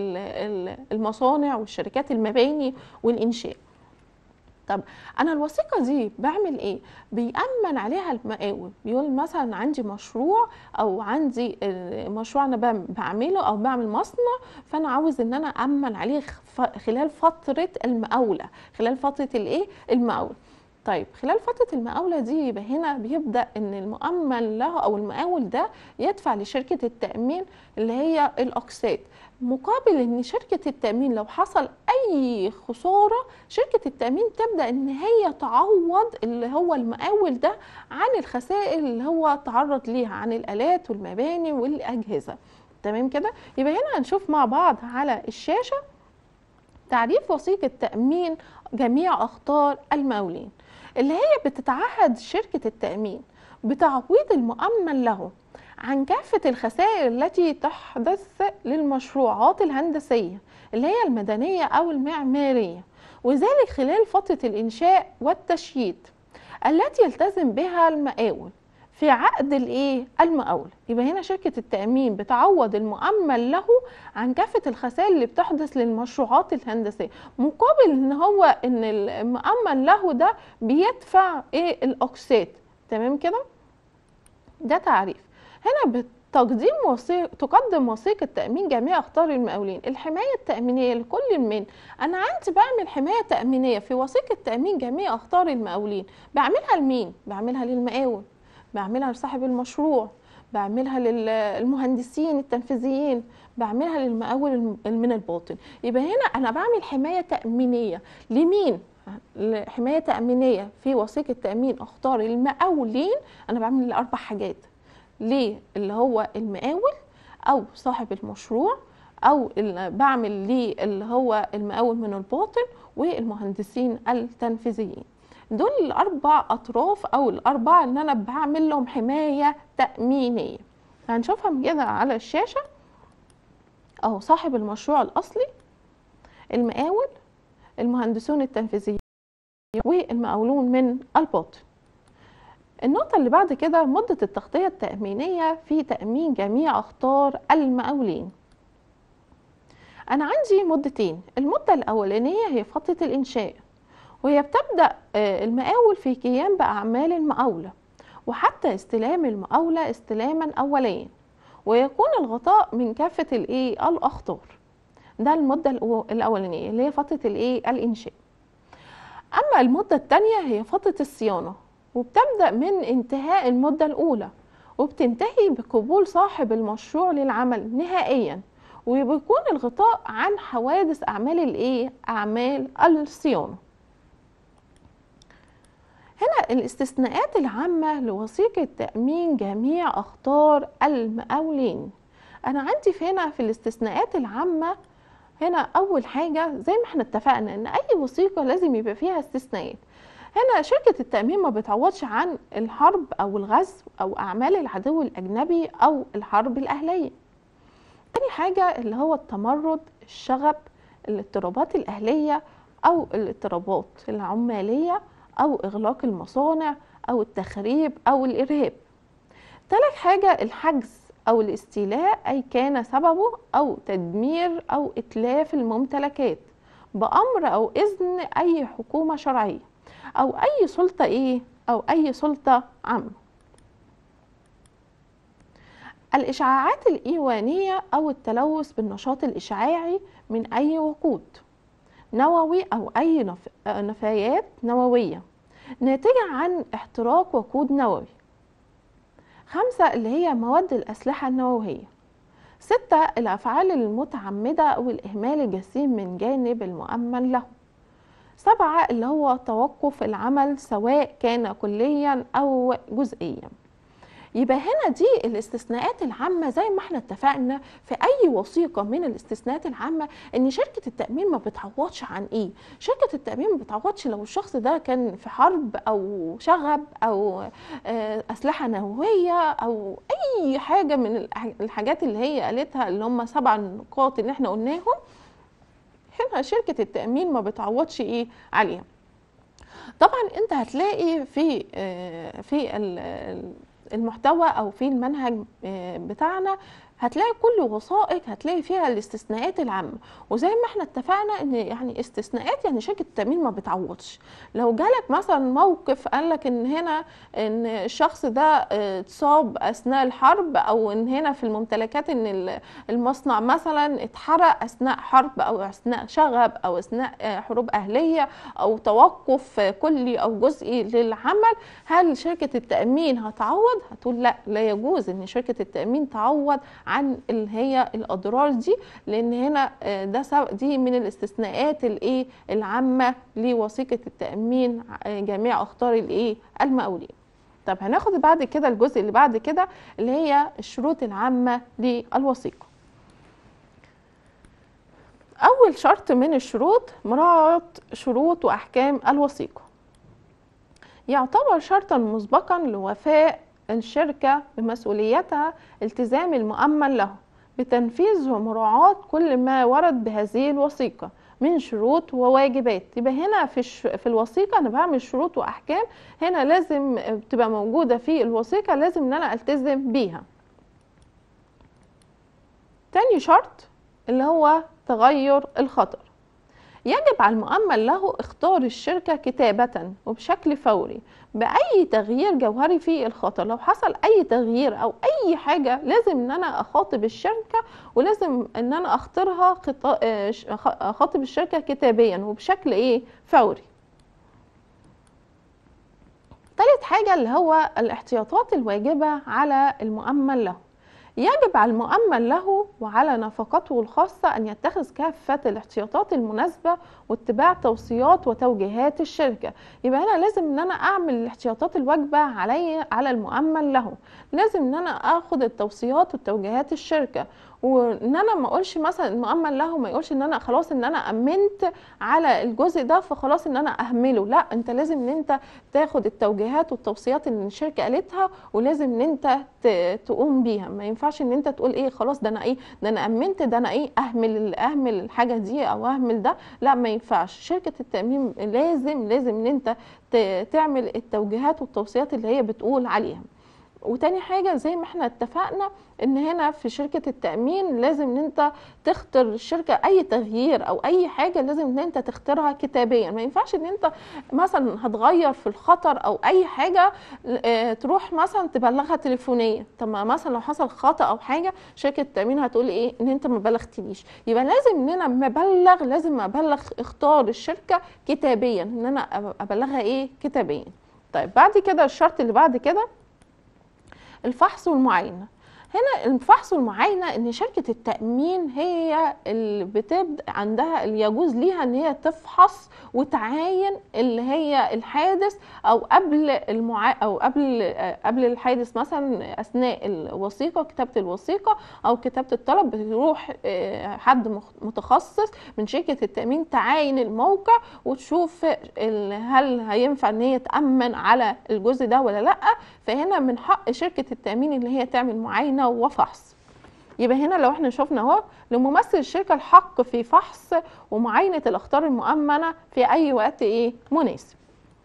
المصانع والشركات المباني والإنشاء. طب انا الوثيقه دي بعمل ايه؟ بيأمن عليها المقاول، بيقول مثلا عندي مشروع او عندي مشروع انا بعمله او بعمل مصنع، فانا عاوز ان انا أأمن عليه خلال فتره المقاوله، خلال فتره الايه؟ المقاوله. طيب خلال فترة المقاولة دي يبقى هنا بيبدأ ان المؤمن له او المقاول ده يدفع لشركة التأمين اللي هي الأقساط، مقابل ان شركة التأمين لو حصل اي خسارة شركة التأمين تبدأ ان هي تعوض اللي هو المقاول ده عن الخسائر اللي هو تعرض ليها عن الآلات والمباني والأجهزة. تمام كده؟ يبقى هنا هنشوف مع بعض على الشاشة تعريف وثيقة تأمين جميع أخطار المقاولين، اللي هي بتتعهد شركة التأمين بتعويض المؤمن له عن كافة الخسائر التي تحدث للمشروعات الهندسية اللي هي المدنية أو المعمارية، وذلك خلال فترة الإنشاء والتشييد التي يلتزم بها المقاول في عقد الايه؟ المقاولة. يبقى هنا شركة التأمين بتعوض المؤمن له عن كافة الخسائر اللي بتحدث للمشروعات الهندسية، مقابل ان هو ان المؤمن له ده بيدفع ايه؟ الأقساط. تمام كده؟ ده تعريف. هنا بتقديم وثيقة تقدم وثيقة تأمين جميع أخطار المقاولين. الحماية التأمينية لكل من أنا عندي بعمل حماية تأمينية في وثيقة تأمين جميع أخطار المقاولين، بعملها لمين؟ بعملها للمقاول، بعملها لصاحب المشروع، بعملها للمهندسين التنفيذيين، بعملها للمقاول من الباطن. يبقى هنا أنا بعمل حماية تأمينية لمين؟ حماية تأمينية في وثيقة تأمين أخطار المقاولين. أنا بعمل لأربع حاجات، ليه؟ اللي هو المقاول أو صاحب المشروع او بعمل ليه اللي هو المقاول من الباطن والمهندسين التنفيذيين. دول الاربع اطراف او الاربعه اللي انا بعمل لهم حمايه تامينيه. هنشوفهم كده على الشاشه اهو: صاحب المشروع الاصلي، المقاول، المهندسون التنفيذيين، والمقاولون من الباطن. النقطة اللي بعد كده مدة التغطية التأمينية في تأمين جميع أخطار المقاولين. أنا عندي مدتين. المدة الأولانية هي فترة الإنشاء، وهي بتبدأ المقاول في قيام بأعمال المقاولة وحتى استلام المقاولة استلاما أوليا، ويكون الغطاء من كافة الإيه الأخطار. ده المدة الأولانية اللي هي فترة الإيه الإنشاء. أما المدة الثانية هي فترة الصيانة، وبتبدأ من انتهاء المدة الأولى وبتنتهي بقبول صاحب المشروع للعمل نهائيا، وبيكون الغطاء عن حوادث أعمال الإيه أعمال الصيانة. هنا الاستثناءات العامة لوثيقة تأمين جميع أخطار المقاولين. أنا عندي في هنا في الاستثناءات العامة هنا أول حاجة زي ما احنا اتفقنا إن أي وثيقة لازم يبقى فيها استثناءات. هنا شركة التأمين ما بتعوضش عن الحرب أو الغزو أو أعمال العدو الأجنبي أو الحرب الأهلية. تاني حاجة اللي هو التمرد، الشغب، الاضطرابات الأهلية أو الاضطرابات العمالية أو إغلاق المصانع أو التخريب أو الإرهاب. تالت حاجة الحجز أو الاستيلاء، أي كان سببه أو تدمير أو إتلاف الممتلكات بأمر أو إذن أي حكومة شرعية أو أي سلطة إيه أو أي سلطة عامة. الإشعاعات الإيوانية أو التلوث بالنشاط الإشعاعي من أي وقود نووي أو أي نف... نفايات نووية ناتجة عن احتراق وقود نووي. خمسة اللي هي مواد الأسلحة النووية. ستة الأفعال المتعمدة أو الإهمال الجسيم من جانب المؤمن له. سبعة اللي هو توقف العمل سواء كان كليا أو جزئيا. يبقى هنا دي الاستثناءات العامة زي ما احنا اتفقنا في أي وثيقة من الاستثناءات العامة إن شركة التأمين ما بتعوضش عن إيه؟ شركة التأمين ما بتعوضش لو الشخص ده كان في حرب أو شغب أو أسلحة نووية أو أي حاجة من الحاجات اللي هي قالتها اللي هم سبع نقاط اللي احنا قلناهم. هنا شركة التأمين ما بتعوضش إيه عليها. طبعا أنت هتلاقي في في المحتوى او في المنهج بتاعنا هتلاقي كل وثائق هتلاقي فيها الاستثناءات العامه، وزي ما احنا اتفقنا ان يعني استثناءات يعني شركه التامين ما بتعوضش. لو جالك مثلا موقف قال لك ان هنا ان الشخص ده اتصاب اثناء الحرب، او ان هنا في الممتلكات ان المصنع مثلا اتحرق اثناء حرب او اثناء شغب او اثناء حروب اهليه او توقف كلي او جزئي للعمل، هل شركه التامين هتعوض؟ هتقول لا، لا يجوز ان شركه التامين تعوض عن اللي هي الاضرار دي، لان هنا ده دي من الاستثناءات الايه العامه لوثيقه التامين جميع اخطار الايه المقاولين. طب هناخد بعد كده الجزء اللي بعد كده اللي هي الشروط العامه للوثيقه. اول شرط من الشروط مراعاه شروط واحكام الوثيقه. يعتبر شرطا مسبقا لوفاء الشركة بمسؤوليتها التزام المؤمن له بتنفيذ ومراعاة كل ما ورد بهذه الوثيقة من شروط وواجبات. يبقى هنا في في الوثيقة أنا بعمل شروط وأحكام، هنا لازم تبقى موجودة في الوثيقة، لازم إن أنا ألتزم بيها. تاني شرط اللي هو تغير الخطر. يجب على المؤمن له اختار الشركة كتابة وبشكل فوري بأي تغيير جوهري في الخطر. لو حصل أي تغيير أو أي حاجة لازم إن أنا أخاطب الشركة، ولازم إن أنا أختارها أخاطب الشركة كتابيا وبشكل إيه فوري. ثالث حاجة اللي هو الاحتياطات الواجبة على المؤمن له. يجب على المؤمن له وعلى نفقته الخاصة أن يتخذ كافة الاحتياطات المناسبة واتباع توصيات وتوجيهات الشركة. يبقى أنا لازم أن أنا أعمل الاحتياطات الواجبة علي على المؤمن له، لازم أن أنا أخذ التوصيات والتوجيهات الشركة، وان انا ما اقولش مثلا المؤمن له، ما يقولش ان انا خلاص ان انا امنت على الجزء ده فخلاص ان انا اهمله. لا، انت لازم ان انت تاخد التوجيهات والتوصيات اللي الشركه قالتها، ولازم ان انت تقوم بيها. ما ينفعش ان انت تقول ايه خلاص ده انا ايه ده انا امنت ده انا ايه اهمل اهمل الحاجه دي او اهمل ده. لا، ما ينفعش. شركه التامين لازم لازم ان انت تعمل التوجيهات والتوصيات اللي هي بتقول عليها. وتاني حاجة زي ما احنا اتفقنا ان هنا في شركة التأمين لازم ان انت تختار الشركة اي تغيير او اي حاجة لازم ان انت تختارها كتابيا. ما ينفعش ان انت مثلا هتغير في الخطر او اي حاجة اه تروح مثلا تبلغها تليفونيا. طب ما مثلا لو حصل خطأ او حاجة شركة التأمين هتقول ايه ان انت ما بلغتنيش. يبقى لازم ان انا مبلغ لازم ابلغ اختار الشركة كتابيا، ان انا ابلغها ايه كتابيا. طيب بعد كده الشرط اللي بعد كده الفحص والمعاينة. هنا الفحص والمعاينة ان شركة التأمين هي اللي بتبدأ عندها اللي يجوز ليها ان هي تفحص وتعاين اللي هي الحادث او قبل المعا... او قبل قبل الحادث، مثلا اثناء الوثيقة كتابة الوثيقة او كتابة الطلب بتروح حد متخصص من شركة التأمين تعاين الموقع وتشوف هل هينفع ان هي تأمن على الجزء ده ولا لا. فهنا من حق شركة التأمين اللي هي تعمل معاينة وفحص. يبقى هنا لو احنا شفنا اهو لممثل الشركة الحق في فحص ومعاينة الأخطار المؤمنة في أي وقت ايه مناسب.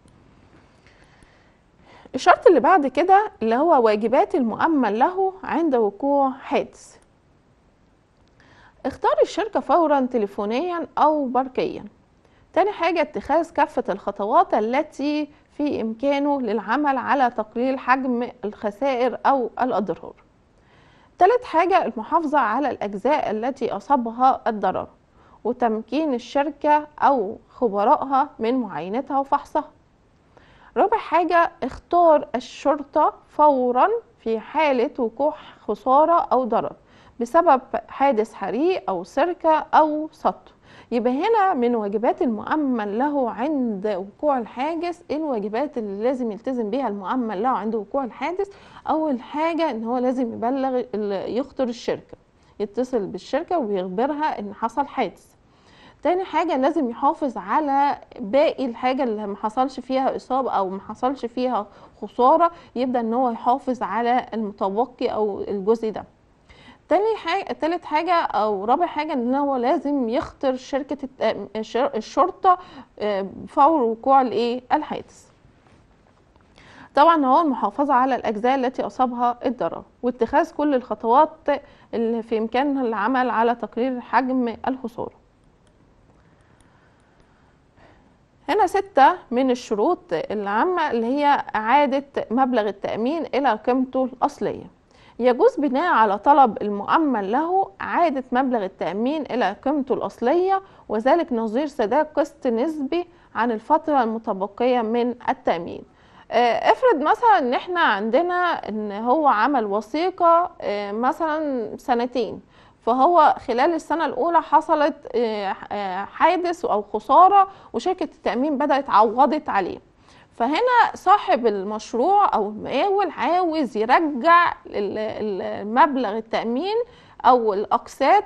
الشرط اللي بعد كده اللي هو واجبات المؤمن له عند وقوع حادث. اختار الشركة فورا تليفونيا أو برقيا. تاني حاجة اتخاذ كافة الخطوات التي في إمكانه للعمل على تقليل حجم الخسائر أو الأضرار. ثالث حاجة المحافظة على الأجزاء التي أصابها الضرر وتمكين الشركة أو خبرائها من معاينتها وفحصها. رابع حاجة اختار الشرطة فورا في حالة وقوع خسارة أو ضرر بسبب حادث حريق أو سرقة أو سطو. يبقى هنا من واجبات المؤمن له عند وقوع الحادث، ايه الواجبات اللي لازم يلتزم بيها المؤمن له عند وقوع الحادث؟ اول حاجه ان هو لازم يبلغ يخطر الشركه، يتصل بالشركه ويخبرها ان حصل حادث. تاني حاجه لازم يحافظ على باقي الحاجه اللي ما حصلش فيها اصابه او ما حصلش فيها خساره، يبدا ان هو يحافظ على المتبقي او الجزء ده. تاني حاجة تالت حاجة أو رابع حاجة إن هو لازم يخطر شركة الشرطة فور وقوع الإيه الحادث. طبعا هو المحافظة على الأجزاء التي أصابها الضرر واتخاذ كل الخطوات اللي في إمكانها العمل على تقليل حجم الخسارة. هنا ستة من الشروط العامة اللي هي إعادة مبلغ التأمين إلى قيمته الأصلية. يجوز بناء على طلب المؤمن له إعادة مبلغ التأمين إلى قيمته الأصلية، وذلك نظير سداد قسط نسبي عن الفترة المتبقية من التأمين. افرض مثلا ان احنا عندنا ان هو عمل وثيقة مثلا سنتين، فهو خلال السنة الأولى حصلت حادث أو خسارة وشركة التأمين بدأت عوضت عليه. فهنا صاحب المشروع او المقاول عاوز يرجع المبلغ التأمين او الاقساط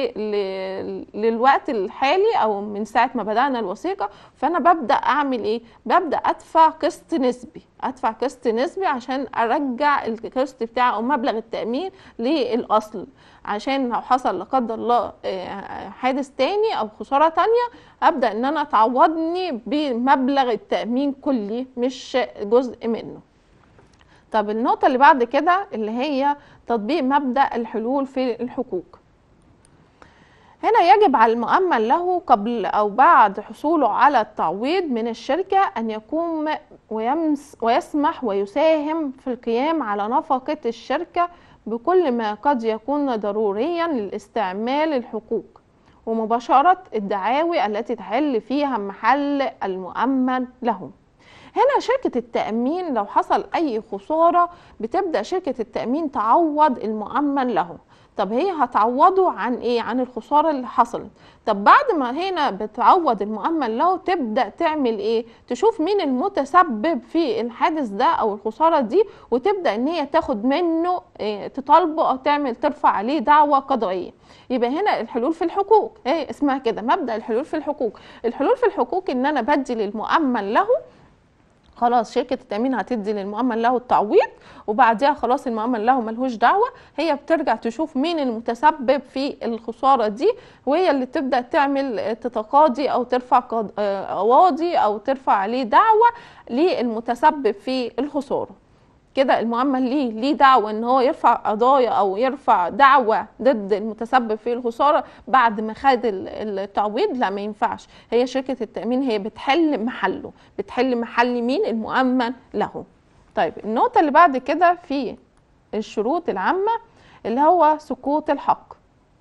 للوقت الحالي او من ساعة ما بدأنا الوثيقة. فانا ببدأ اعمل ايه؟ ببدأ ادفع قسط نسبي ادفع قسط نسبي عشان ارجع القسط بتاعه او مبلغ التأمين للاصل، عشان لو حصل لا قدر الله حادث تاني او خسارة تانية ابدأ ان انا تعوضني بمبلغ التأمين كلي مش جزء منه. طب النقطة اللي بعد كده اللي هي تطبيق مبدأ الحلول في الحقوق. هنا يجب على المؤمن له قبل أو بعد حصوله على التعويض من الشركة أن يقوم ويمس ويسمح ويساهم في القيام على نفقة الشركة بكل ما قد يكون ضروريا لاستعمال الحقوق ومباشرة الدعاوي التي تحل فيها محل المؤمن له. هنا شركة التأمين لو حصل أي خسارة بتبدأ شركة التأمين تعوض المؤمن له. طب هي هتعوضه عن ايه؟ عن الخساره اللي حصلت. طب بعد ما هنا بتعوض المؤمن له تبدا تعمل ايه؟ تشوف مين المتسبب في الحادث ده او الخساره دي، وتبدا ان هي تاخد منه إيه، تطالبه او تعمل ترفع عليه دعوه قضائيه. يبقى هنا الحلول في الحقوق، ايه اسمها كده، مبدا الحلول في الحقوق. الحلول في الحقوق ان انا بدي للمؤمن له، خلاص شركة التأمين هتدي للمؤمن له التعويض، وبعدها خلاص المؤمن له ملهوش دعوة، هي بترجع تشوف مين المتسبب في الخسارة دي، وهي اللي تبدأ تعمل تتقاضي أو ترفع قواضي أو ترفع عليه دعوة للمتسبب في الخسارة. كده المؤمن ليه ليه دعوه ان هو يرفع قضايا او يرفع دعوه ضد المتسبب في الخساره بعد ما خد التعويض؟ لا، ما ينفعش. هي شركه التامين هي بتحل محله، بتحل محل مين؟ المؤمن له. طيب النقطه اللي بعد كده في الشروط العامه اللي هو سقوط الحق.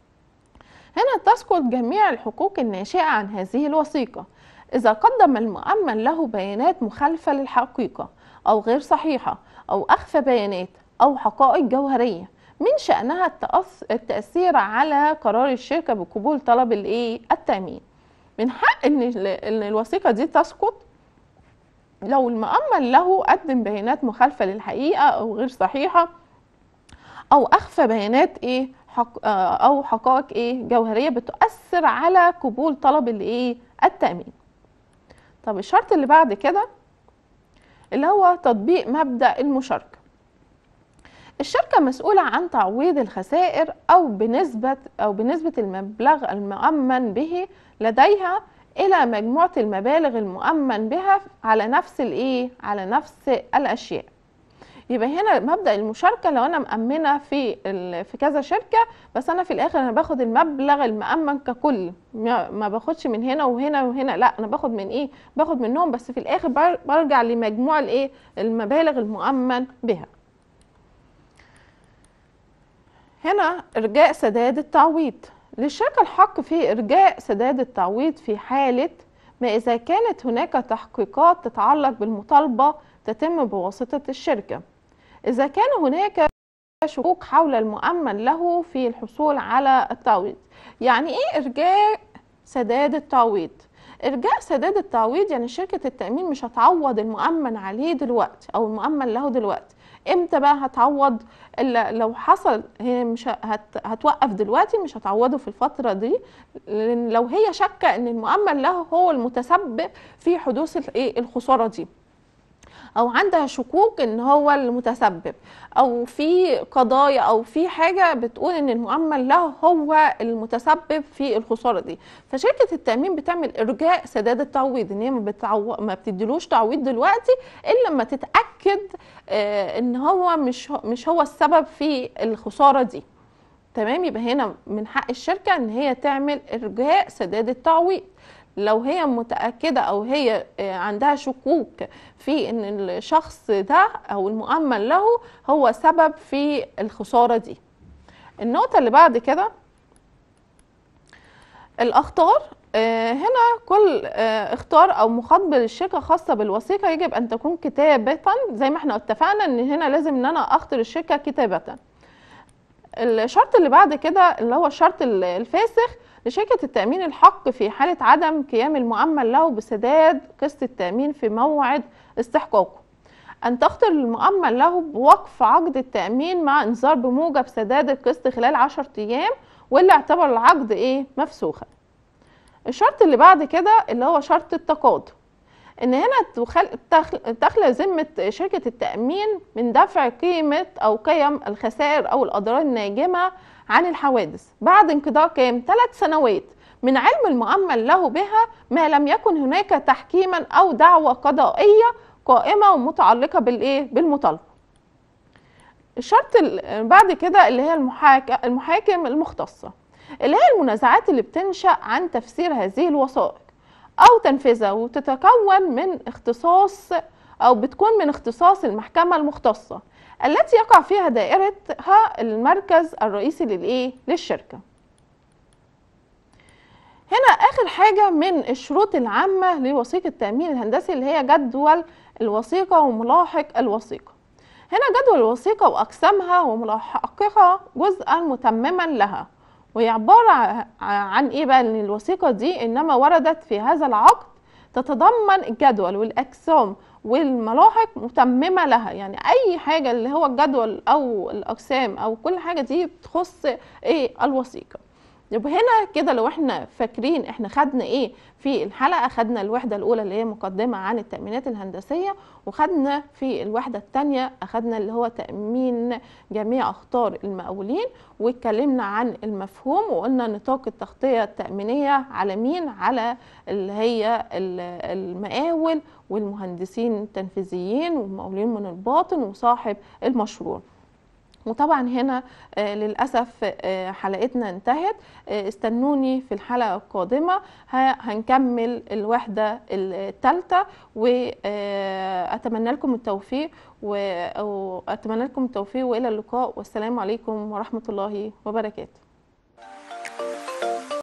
هنا تسقط جميع الحقوق الناشئه عن هذه الوثيقه اذا قدم المؤمن له بيانات مخالفه للحقيقه او غير صحيحه او اخفى بيانات او حقائق جوهريه من شأنها التأثير على قرار الشركه بقبول طلب الايه؟ التأمين. من حق ان ان الوثيقه دي تسقط لو المؤمن له قدم بيانات مخالفه للحقيقه او غير صحيحه او اخفى بيانات ايه؟ حق او حقائق ايه؟ جوهريه بتؤثر على قبول طلب الايه؟ التأمين. طب الشرط اللي بعد كده اللي هو تطبيق مبدأ المشاركة. الشركة مسؤولة عن تعويض الخسائر أو بنسبة أو بنسبة المبلغ المؤمن به لديها إلى مجموعة المبالغ المؤمن بها على نفس الإيه؟ على نفس الأشياء. يبقى هنا مبدأ المشاركة، لو أنا مأمنة في في كذا شركة، بس أنا في الآخر أنا باخد المبلغ المؤمن ككل، ما باخدش من هنا وهنا وهنا، لا أنا باخد من إيه؟ باخد منهم، بس في الآخر برجع لمجموع الإيه؟ المبالغ المؤمن بها. هنا إرجاء سداد التعويض. للشركة الحق في إرجاء سداد التعويض في حالة ما إذا كانت هناك تحقيقات تتعلق بالمطالبة تتم بواسطة الشركة، إذا كان هناك شكوك حول المؤمن له في الحصول على التعويض. يعني إيه إرجاء سداد التعويض؟ إرجاء سداد التعويض يعني شركة التأمين مش هتعوض المؤمن عليه دلوقتي أو المؤمن له دلوقتي. امتى بقى هتعوض؟ إلا لو حصل، هي مش هت هتوقف دلوقتي، مش هتعوضه في الفترة دي، لو هي شاكة ان المؤمن له هو المتسبب في حدوث الايه؟ الخسارة دي، او عندها شكوك ان هو المتسبب، او في قضايا او في حاجه بتقول ان المؤمن له هو المتسبب في الخساره دي. فشركه التامين بتعمل ارجاء سداد التعويض، ان هي ما, بتعو... ما بتديلوش تعويض دلوقتي الا لما تتاكد آه ان هو مش مش هو السبب في الخساره دي. تمام؟ يبقى هنا من حق الشركه ان هي تعمل ارجاء سداد التعويض لو هي متأكدة أو هي عندها شكوك في أن الشخص ده أو المؤمن له هو سبب في الخسارة دي. النقطة اللي بعد كده الأخطار. هنا كل اختار أو مخاطبة للشركة خاصة بالوثيقة يجب أن تكون كتابة، زي ما احنا اتفقنا أن هنا لازم أن أنا أخطر الشركة كتابة. الشرط اللي بعد كده اللي هو الشرط الفاسخ. لشركة التأمين الحق في حالة عدم قيام المؤمن له بسداد قسط التأمين في موعد استحقاقه أن تخطر المؤمن له بوقف عقد التأمين مع إنذار بموجب سداد القسط خلال عشرة أيام، واللي اعتبر العقد إيه؟ مفسوخا. الشرط اللي بعد كده اللي هو شرط التقاضي، إن هنا تخلى ذمة شركة التأمين من دفع قيمة أو قيم الخسائر أو الأضرار الناجمة عن الحوادث بعد انقضاء كام؟ ثلاث سنوات من علم المؤمن له بها، ما لم يكن هناك تحكيما أو دعوة قضائية قائمة ومتعلقة بالإيه؟ بالمطالبة. الشرط بعد كده اللي هي المحاكم المختصة، اللي هي المنازعات اللي بتنشأ عن تفسير هذه الوثائق أو تنفيذها، وتتكون من اختصاص أو بتكون من اختصاص المحكمة المختصة التي يقع فيها دائرتها المركز الرئيسي للإيه؟ للشركة. هنا آخر حاجة من الشروط العامة لوثيقة التأمين الهندسي اللي هي جدول الوثيقة وملاحق الوثيقة. هنا جدول الوثيقة وأقسامها وملاحقها جزءا متمما لها، وهي عبارة عن إيه بقى؟ إن الوثيقة دي إنما وردت في هذا العقد تتضمن الجدول والأقسام والملاحق متممة لها، يعني أي حاجة اللي هو الجدول أو الأقسام أو كل حاجة دي بتخص إيه؟ الوثيقة. يبقى هنا كده لو احنا فاكرين احنا خدنا ايه في الحلقة، خدنا الوحدة الأولى اللي هي مقدمة عن التأمينات الهندسية، وخدنا في الوحدة الثانية أخدنا اللي هو تأمين جميع أخطار المقاولين، واتكلمنا عن المفهوم وقلنا نطاق التغطية التأمينية على مين؟ على اللي هي المقاول والمهندسين التنفيذيين والمقاولين من الباطن وصاحب المشروع. وطبعا هنا آه للأسف آه حلقتنا انتهت. آه استنوني في الحلقة القادمة هنكمل الوحدة الثالثة، وأتمنى لكم التوفيق وأتمنى لكم التوفيق وإلى اللقاء، والسلام عليكم ورحمة الله وبركاته.